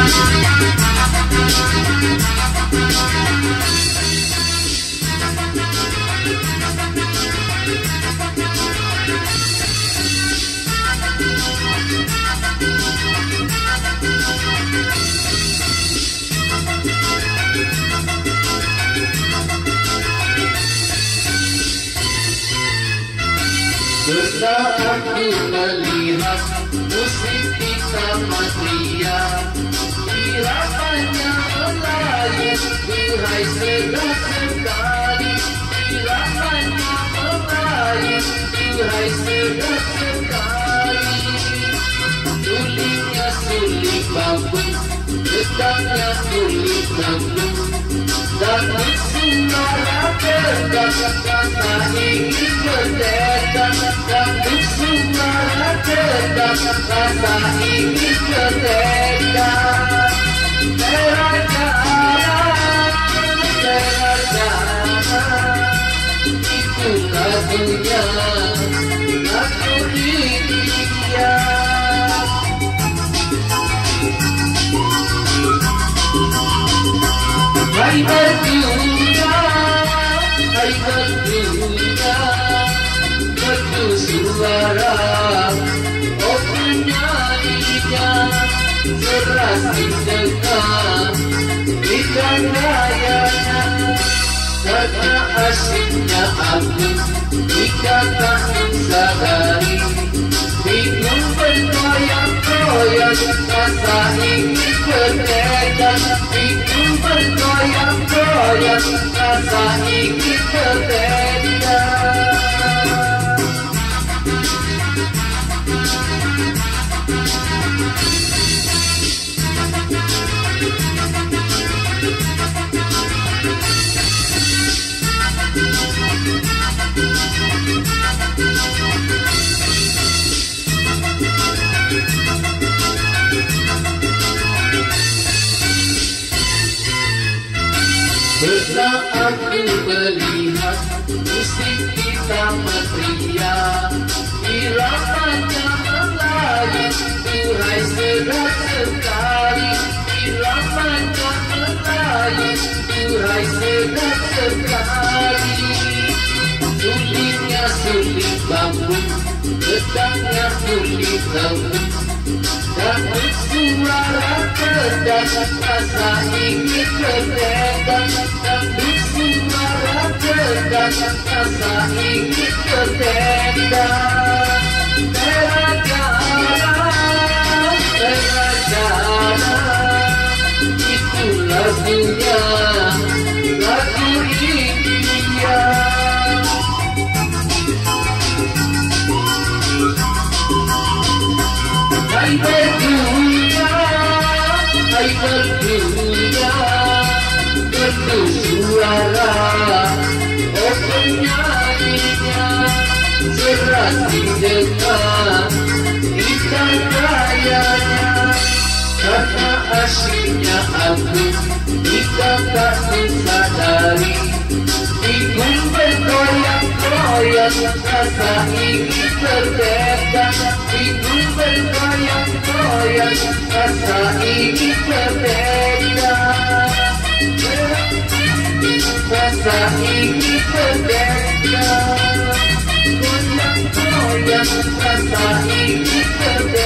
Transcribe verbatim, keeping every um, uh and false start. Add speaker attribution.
Speaker 1: Setelah aku melihat musik kita matria, irafanya melayu, duhai sedap sekali. Irafanya melayu, duhai sedap sekali. Sulitnya sulit bambu, dekatnya sulit bambu, dan suara tegak rasa ingin berdekat. Dan suara tegak rasa ingin berdekat. Terajaan, terajaan, itu lagunya, lagu India. Hai berdunia, hai berdunia, merdu suara, oh penyanyinya, seras didengar, ikan rayanya, karena asyiknya aku, ikan tak sadari, bingung bergoyang-goyang, rasa ingin berdekat. Bingung bergoyang-goyang, rasa ingin berdekat. Setelah aku melihat musik kita matria, irafanya melayu, duhai sedap sekali. Irafanya melayu, duhai sedap sekali. Sulitnya sulit bambu, dekatnya sulit lembu, dan suara tegak rasa ingin berdekat. Dan suara tegak rasa ingin berdekat. Terajaan, terajaan, itu lagunya, lagu India. Hai berdunia, hai berdunia, merdu suara, oh penyanyinya, seras didengar, ikan rayanya, karena asyiknya aku, ikan tak sadari, bingung bergoyang-goyang, rasa ingin berdekat. Bingung bergoyang-goyang, rasa ingin berdekat. Rasa ingin berdekat. Goyang-goyang, rasa ingin berdekat.